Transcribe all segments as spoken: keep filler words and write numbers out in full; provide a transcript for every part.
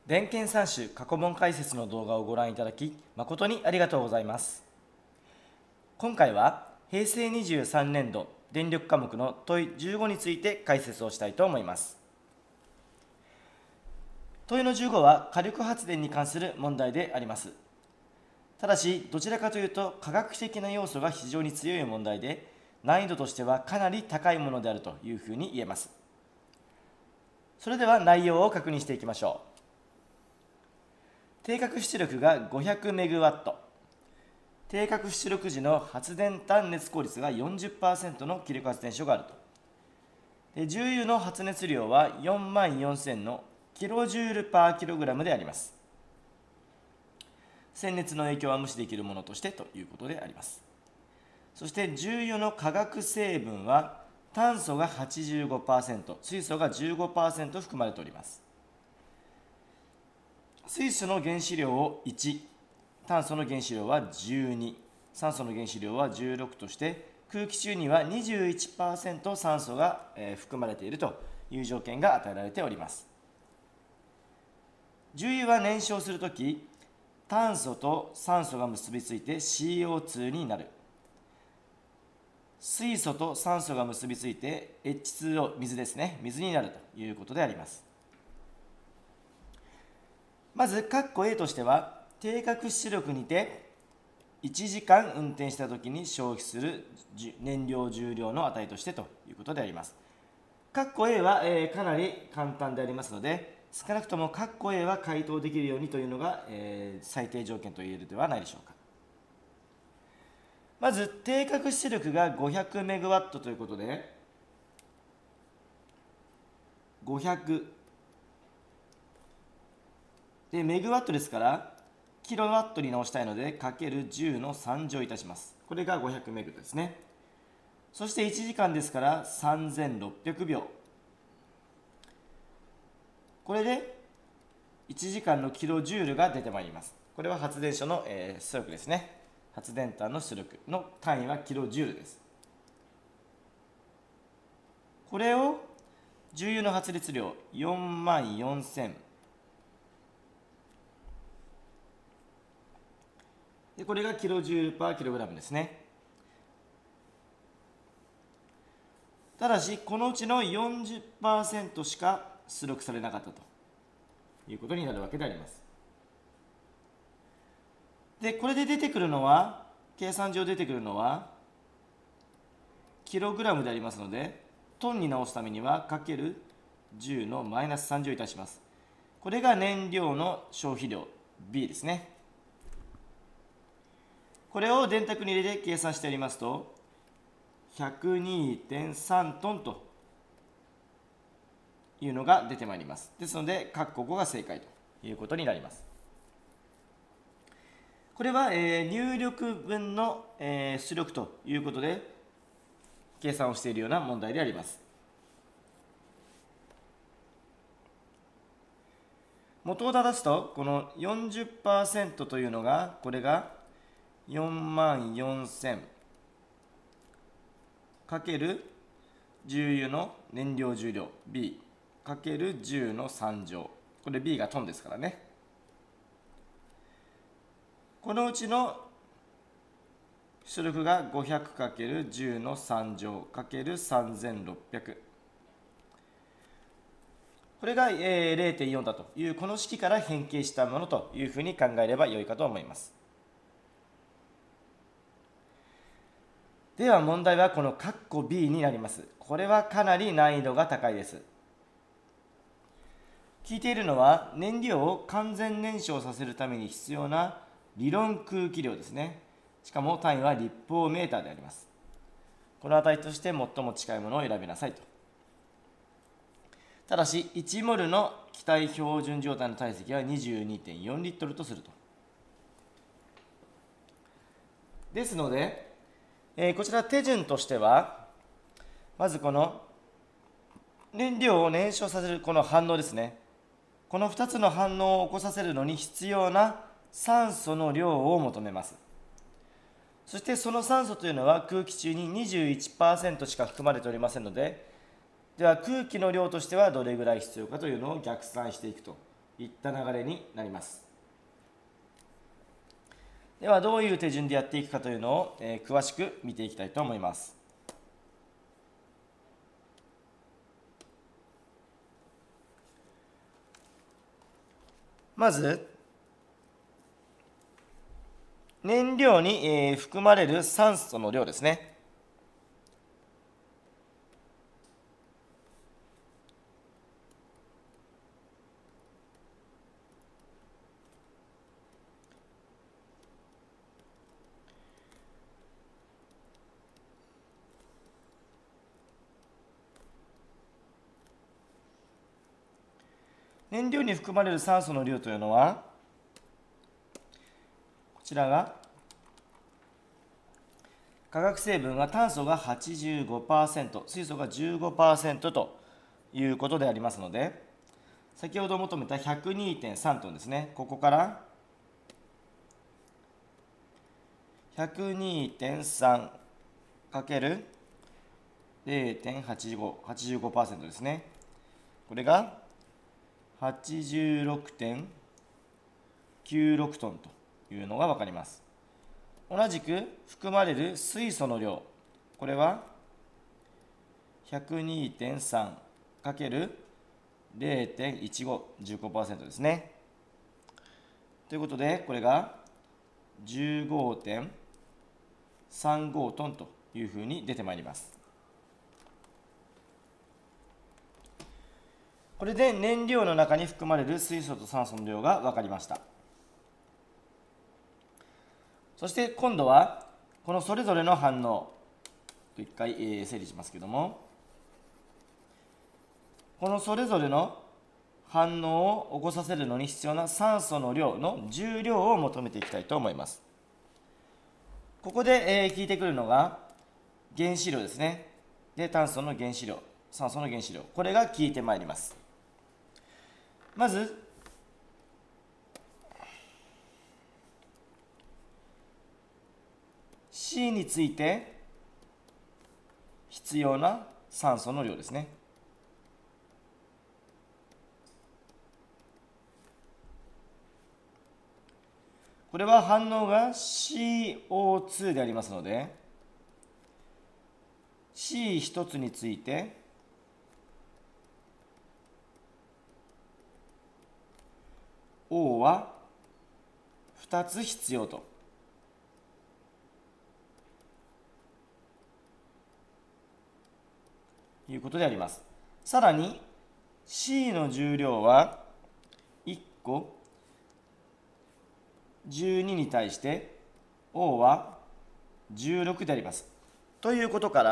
電検さん種過去問解説の動画をご覧いただき誠にありがとうございます。今回はへいせいにじゅうさんねんど電力科目の問いじゅうごについて解説をしたいと思います。問いのじゅうごは火力発電に関する問題であります。ただしどちらかというと科学的な要素が非常に強い問題で、難易度としてはかなり高いものであるというふうに言えます。それでは内容を確認していきましょう。定格出力が ごひゃくメガワット、定格出力時の発電単熱効率が よんじゅっパーセント の気力発電所があると。で重油の発熱量はよんまんよんせんのキロジュールパーキログラムであります。鮮熱の影響は無視できるものとしてということであります。そして重油の化学成分は炭素が はちじゅうごパーセント、水素が じゅうごパーセント 含まれております。水素の原子量をいち、炭素の原子量はじゅうに、酸素の原子量はじゅうろくとして、空気中には にじゅういちパーセント 酸素が含まれているという条件が与えられております。重油は燃焼するとき、炭素と酸素が結びついて シーオーツー になる。水素と酸素が結びついて エイチツーオー、水ですね、水になるということであります。まず、括弧 A としては、定格出力にていちじかん運転したときに消費する燃料重量の値としてということであります。括弧 A は、えー、かなり簡単でありますので、少なくとも括弧 A は回答できるようにというのが、えー、最低条件と言えるではないでしょうか。まず、定格出力が ごひゃくメガワット ということで、ごひゃくで、メガワットですから、キロワットに直したいので、かけるじゅうのさん乗いたします。これがごひゃくメガですね。そしていちじかんですから、さんぜんろっぴゃくびょう。これで、いちじかんのキロジュールが出てまいります。これは発電所の、えー、出力ですね。発電単の出力の単位はキロジュールです。これを、重油の発熱量よんまんよんせん。でこれがキロジュールパーキログラムですね。ただし、このうちの よんじゅっパーセント しか出力されなかったということになるわけであります。で、これで出てくるのは、計算上出てくるのは、キログラムでありますので、トンに直すためには、かけるじゅうのマイナスさん乗いたします。これが燃料の消費量 B ですね。これを電卓に入れて計算しておりますと、ひゃくにてんさんトンというのが出てまいります。ですので、括弧ごが正解ということになります。これは、えー、入力分の、えー、出力ということで、計算をしているような問題であります。元を正すと、この よんじゅっパーセント というのが、これがよんまんよんせんかける重油の燃料重量 B かけるじゅうのさん乗。これ B がトンですからね。このうちの出力が ごひゃくかけるじゅうのさん乗かけるさんぜんろっぴゃく。これが れいてんよん だというこの式から変形したものというふうに考えればよいかと思います。では問題はこの括弧 B になります。これはかなり難易度が高いです。聞いているのは燃料を完全燃焼させるために必要な理論空気量ですね。しかも単位は立方メーターであります。この値として最も近いものを選びなさいと。ただしいちモルの気体標準状態の体積は にじゅうにてんよんリットルとすると。ですので、えー、こちら手順としては、まずこの燃料を燃焼させるこの反応ですね。このふたつの反応を起こさせるのに必要な酸素の量を求めます。そしてその酸素というのは空気中に にじゅういちパーセント しか含まれておりませんので、では空気の量としてはどれぐらい必要かというのを逆算していくといった流れになります。ではどういう手順でやっていくかというのを、えー、詳しく見ていきたいと思います。まず燃料に、えー、含まれる酸素の量ですね。燃料に含まれる酸素の量というのは、こちらが化学成分が炭素が はちじゅうごパーセント、水素が じゅうごパーセント ということでありますので、先ほど求めた ひゃくにてんさん トンですね、ここからひゃくにてんさんかける れいてんはちじゅうご、はちじゅうごパーセント ですね。これが はちじゅうろくてんきゅうろく トンというのが分かります。同じく含まれる水素の量、これは ひゃくにてんさんかける れいてんいちご、じゅうごパーセント ですね。ということで、これが じゅうごてんさんご トンというふうに出てまいります。これで燃料の中に含まれる水素と酸素の量が分かりました。そして今度はこのそれぞれの反応、一回整理しますけども、このそれぞれの反応を起こさせるのに必要な酸素の量の重量を求めていきたいと思います。ここで聞いてくるのが原子量ですね。で、炭素の原子量、酸素の原子量、これが効いてまいります。まずC について必要な酸素の量ですね。これは反応が シーオーツー でありますので、 シーひと つについてO はふたつ必要ということであります。さらに C の重量はいっこじゅうにに対して O はじゅうろくであります。ということから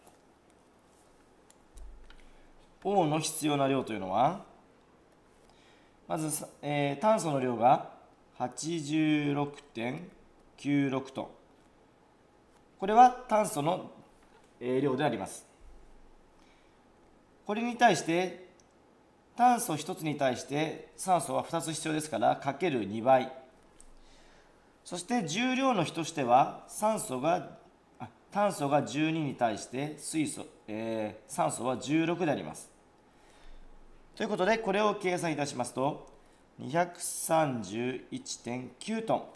O の必要な量というのは、まず、えー、炭素の量が はちじゅうろくてんきゅうろく トン。これは炭素の、えー、量であります。これに対して炭素ひとつに対して酸素はふたつ必要ですからかけるにばい。そして重量の比としては酸素があ炭素がじゅうにに対して水素、えー、酸素はじゅうろくであります。ということでこれを計算いたしますと にひゃくさんじゅういってんきゅう トン、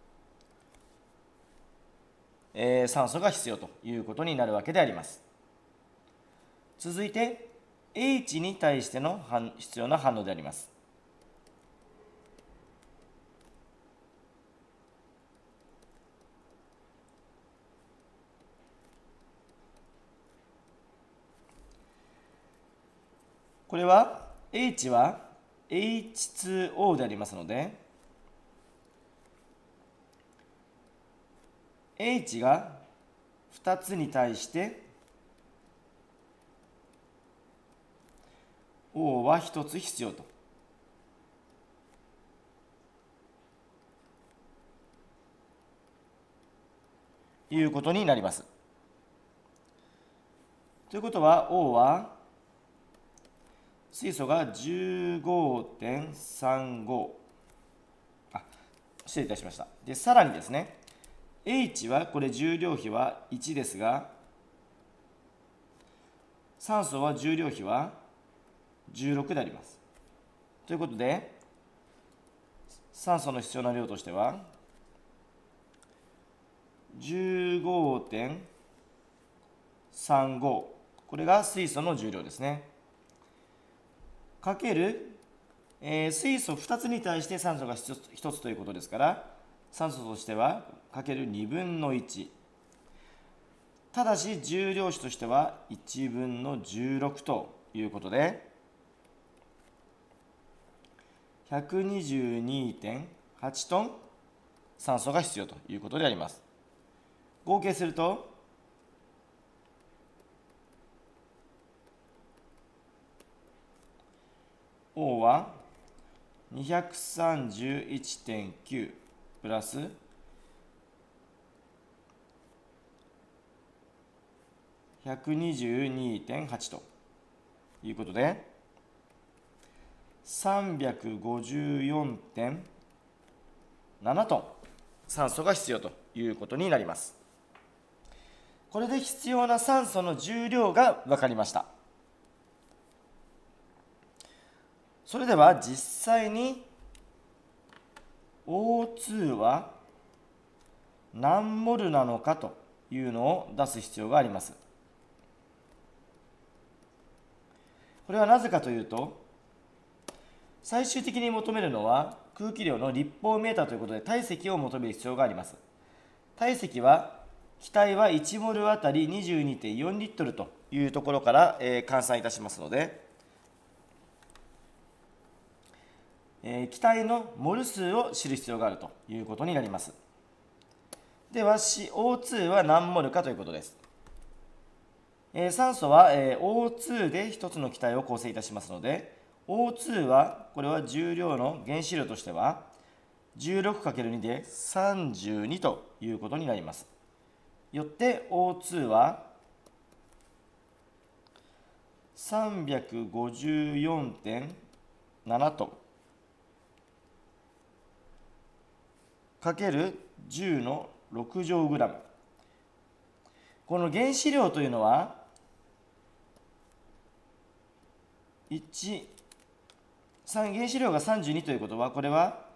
えー、酸素が必要ということになるわけであります。続いて H に対しての必要な反応であります。これは H は エイチツーオー でありますので、 H がふたつに対してO はひとつ必要ということになります。ということは O は水素が じゅうごてんさんご、 あ、失礼いたしました。で、さらにですね、H はこれ重量比はいちですが、酸素は重量比はじゅうろくであります。ということで酸素の必要な量としては じゅうごてんさんご、これが水素の重量ですね。かける、えー、水素ふたつに対して酸素がひとつということですから、酸素としてはかけるにぶんのいち。ただし重量子としてはいちぶんのじゅうろくということで ひゃくにじゅうにてんはち トン酸素が必要ということであります。合計するとO は にひゃくさんじゅういちてんきゅう プラスひゃくにじゅうにてんはち ということで さんびゃくごじゅうよんてんなな トン酸素が必要ということになります。これで必要な酸素の重量が分かりました。それでは実際に オーツー は何モルなのかというのを出す必要があります。これはなぜかというと、最終的に求めるのは空気量の立方メーターということで体積を求める必要があります。体積は気体はいちモルあたり にじゅうにてんよん リットルというところから、えー、換算いたしますので、えー、気体のモル数を知る必要があるということになります。では オーツー は何モルかということです。えー、酸素は、えー、オーツー でひとつの気体を構成いたしますので、オーツー はこれは重量の原子量としては じゅうろくかけるに でさんじゅうにということになります。よって オーツー は さんびゃくごじゅうよんてんなな トンかけるじゅうのろく乗グラム。この原子量というのはいち、原子量がさんじゅうにということは、これ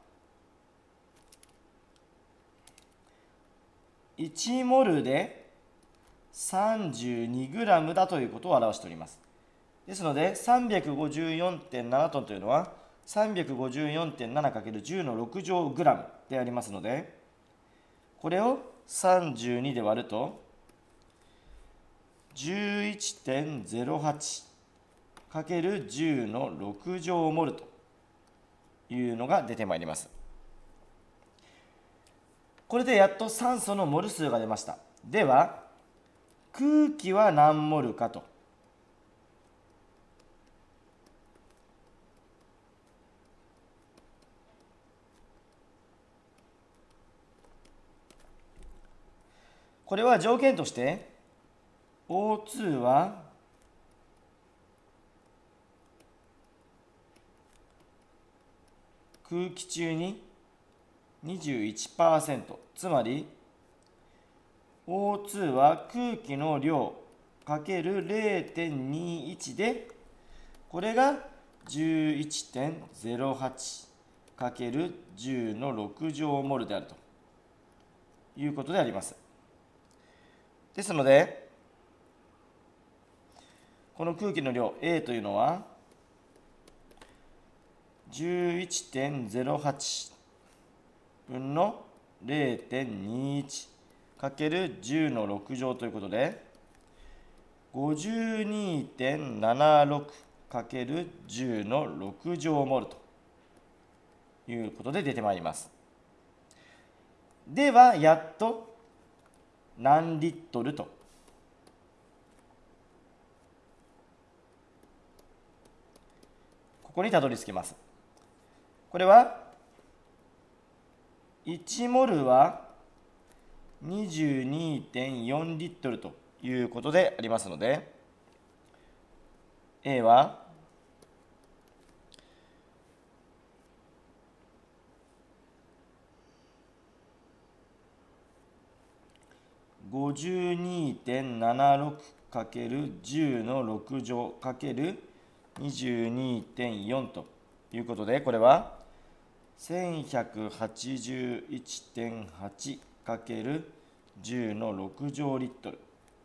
はいちモルで さんじゅうにグラム だということを表しております。ですので さんびゃくごじゅうよんてんなな トンというのは さんびゃくごじゅうよんてんななかけるじゅうのろく乗グラムでありますので、これをさんじゅうにで割ると じゅういちてんゼロはちかけるじゅうのろく乗モルというのが出てまいります。これでやっと酸素のモル数が出ました。では空気は何モルかと。これは条件として オーツー は空気中に にじゅういちパーセント、 つまり オーツー は空気の量かける れいてんにいち で、これが じゅういちてんゼロはちかけるじゅうのろく乗モルであるということであります。ですのでこの空気の量 A というのは じゅういちてんゼロはち 分の れいてんにいちかけるじゅうのろく乗ということで ごじゅうにてんななろくかけるじゅうのろく乗モルということで出てまいります。ではやっと何リットルとここにたどり着きます。これはいちモルは にじゅうにてんよん リットルということでありますので、 A はごじゅうにてんななろくかけるじゅうのろく乗かける にじゅうにてんよん ということで、これはせんひゃくはちじゅういってんはちかけるじゅうのろく乗リットル。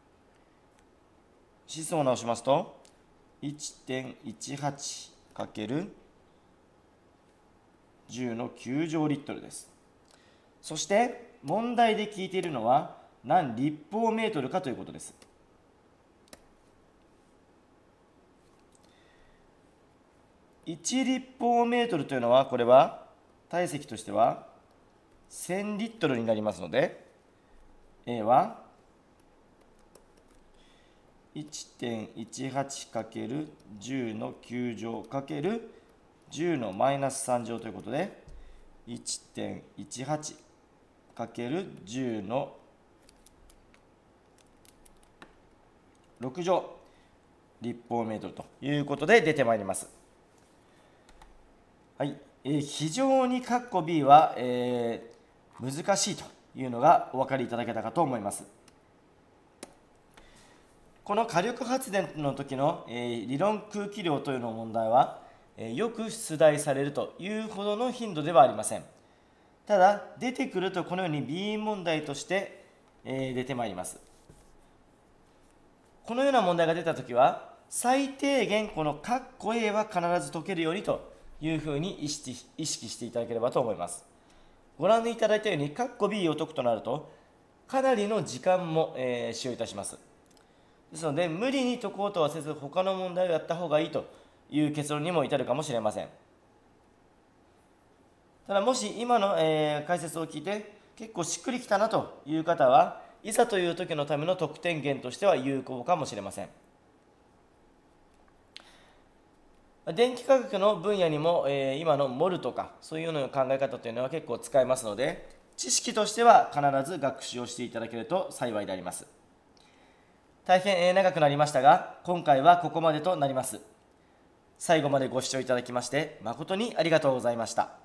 指数を直しますと いってんいちはちかけるじゅうのきゅう乗リットルです。そして問題で聞いているのは何立方メートルかということです。いち立方メートルというのは、これは体積としてはせんリットルになりますので、 A は いってんいちはちかけるじゅうのきゅう乗かけるじゅうのマイナスさん乗ということで、いってんいちはちかけるじゅうのろく乗立方メートルということで出てまいります。はい、えー、非常に括弧 B は、えー、難しいというのがお分かりいただけたかと思います。この火力発電の時の、えー、理論空気量というの問題は、えー、よく出題されるというほどの頻度ではありません。ただ出てくるとこのように ビー 問題として、えー、出てまいります。このような問題が出たときは最低限この括弧 A は必ず解けるようにというふうに意識、意識していただければと思います。ご覧いただいたように括弧 B を解くとなるとかなりの時間も、えー、使用いたします。ですので無理に解こうとはせず他の問題をやった方がいいという結論にも至るかもしれません。ただもし今の、えー、解説を聞いて結構しっくりきたなという方はいざという時のための得点源としては有効かもしれません。電気化学の分野にも、えー、今のモルとかそういうような考え方というのは結構使えますので、知識としては必ず学習をしていただけると幸いであります。大変長くなりましたが今回はここまでとなります。最後までご視聴いただきまして誠にありがとうございました。